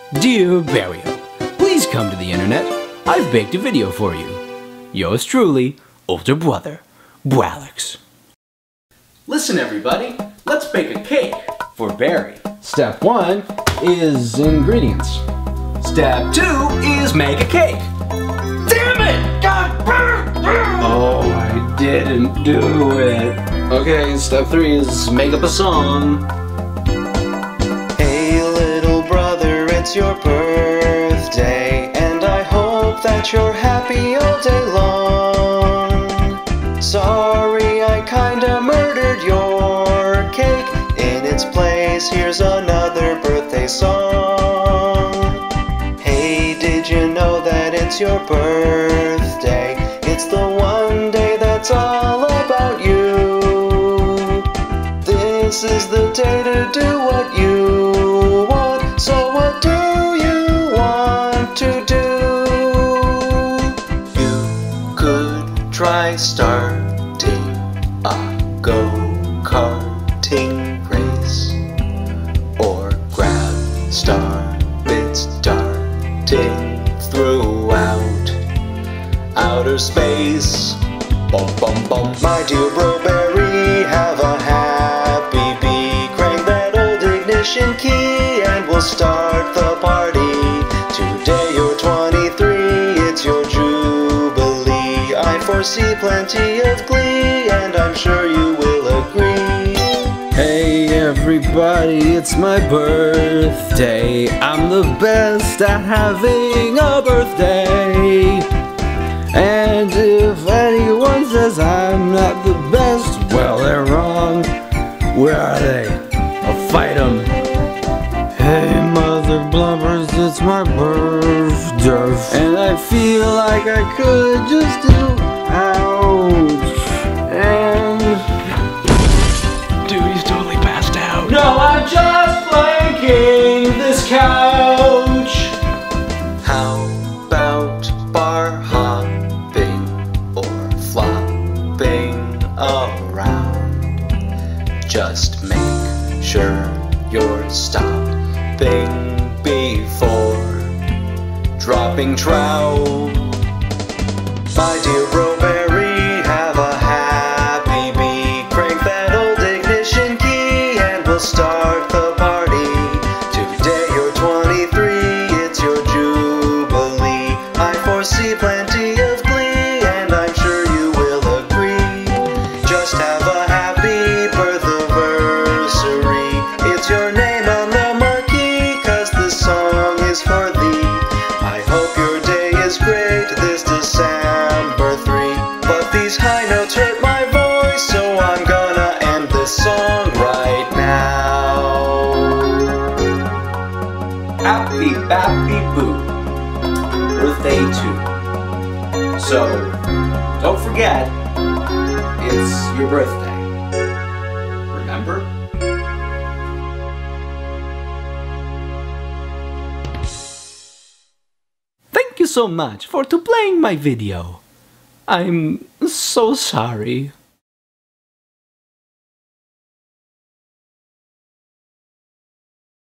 Dear Barrio, please come to the internet. I've baked a video for you. Yours truly, older brother, Bralex. Listen everybody, let's bake a cake for Barry. Step 1 is ingredients. Step 2 is make a cake. Damn it! Oh, I didn't do it. Okay, step 3 is make up a song. Hey little brother, it's your birthday, and I hope that you're happy all day long. Sorry I kinda murdered your cake. In its place, here's another birthday song. Hey, did you know that it's your birthday? It's the one day that's all about you. This is the day to do what you want. So what do you want to do? You could try starting a go-karting race, or grab star bits darting throughout outer space. Bum bum bum. My dear Broberry, have a happy bee. Crank that old ignition key and we'll start the party. Today you're 23, it's your jubilee. I foresee plenty of glee, and I'm sure you will agree. Hey everybody, it's my birthday. I'm the best at having a birthday. And if anyone says I'm not the best, well, they're wrong. Where are they? I'll fight them. Hey mother blubbers, it's my birthday, and I feel like I could just do ouch. And dude, he's totally passed out. No, I'm just flanking this couch. How about bar hopping or flopping around? Just make sure you're stopping before dropping trout. My dear Broberry, have a happy bee. Crank that old ignition key and we'll start the party. Today you're 23, it's your jubilee. I foresee plenty of glee, and I'm sure you will agree. Just have a happy birth-iversary. It's your name on the marquee, 'cause this song is for thee. I hope your day is great this December 3. But these high notes hurt my voice, so I'm gonna end this song right now. Happy Bappy Boo, birthday too. So, don't forget, it's your birthday. Remember? Thank you so much for playing my video. I'm so sorry.